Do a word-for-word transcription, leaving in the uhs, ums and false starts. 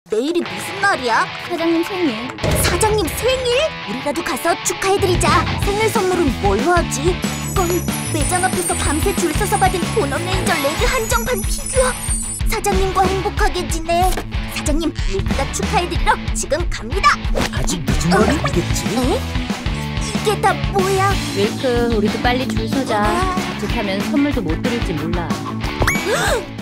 내일이 무슨 날이야? 사장님 생일. 사장님 생일? 우리라도 가서 축하해드리자. 생일 선물은 뭘로 하지? 건 매장 앞에서 밤새 줄 서서 받은 보너레인저 레드 한정판 피규어. 사장님과 행복하게 지내. 사장님, 일보다 축하해드리러 지금 갑니다. 아직 늦은 건 아니겠지? 에? 이게 다 뭐야? 윌크, 우리도 빨리 줄 서자. 자칫하면 선물도 못 드릴지 몰라.